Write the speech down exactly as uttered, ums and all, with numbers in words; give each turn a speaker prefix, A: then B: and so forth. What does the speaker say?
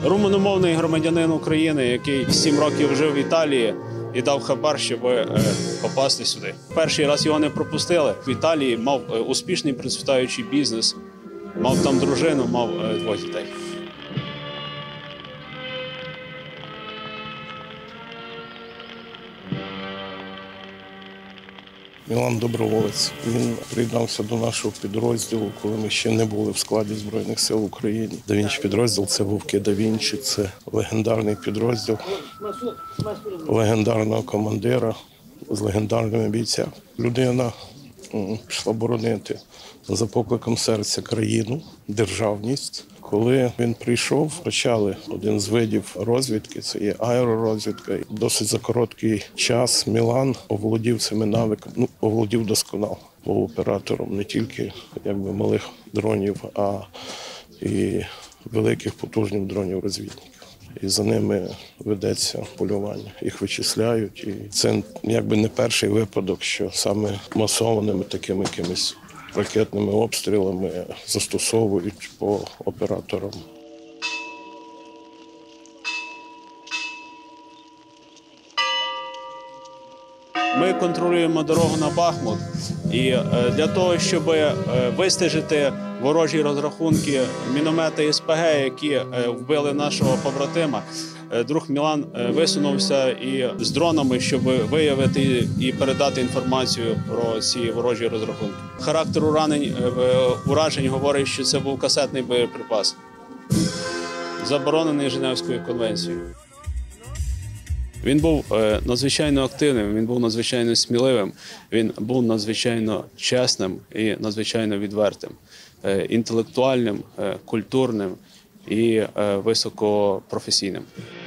A: Румуномовний громадянин України, який сім років жив в Італії і дав хабар, щоб попасти сюди. Перший раз його не пропустили. В Італії мав успішний процвітаючий бізнес, мав там дружину, мав двох дітей.
B: Мілан доброволець. Він приєднався до нашого підрозділу, коли ми ще не були в складі Збройних сил України. Да Вінчі підрозділ – це Вовки Да Вінчі, це легендарний підрозділ легендарного командира з легендарними бійцями. Людина пішла боронити за покликом серця країну, державність. Коли він прийшов, почали один з видів розвідки, це є аеророзвідка. Досить за короткий час Мілан оволодів цими навиками, ну, оволодів досконало. Був оператором не тільки якби малих дронів, а і великих потужних дронів-розвідників. І за ними ведеться полювання, їх вичисляють. І це якби не перший випадок, що саме масованими такими якимись ракетними обстрілами застосовують по операторам.
A: Ми контролюємо дорогу на Бахмут, і для того, щоб вистежити ворожі розрахунки міномети ес пе ге, які вбили нашого побратима, друг Мілан висунувся і з дронами, щоб виявити і передати інформацію про ці ворожі розрахунки. Характер уражень, уражень говорить, що це був касетний боєприпас, заборонений Женевською конвенцією. Він був надзвичайно активним, він був надзвичайно сміливим, він був надзвичайно чесним і надзвичайно відвертим, інтелектуальним, культурним і високопрофесійним.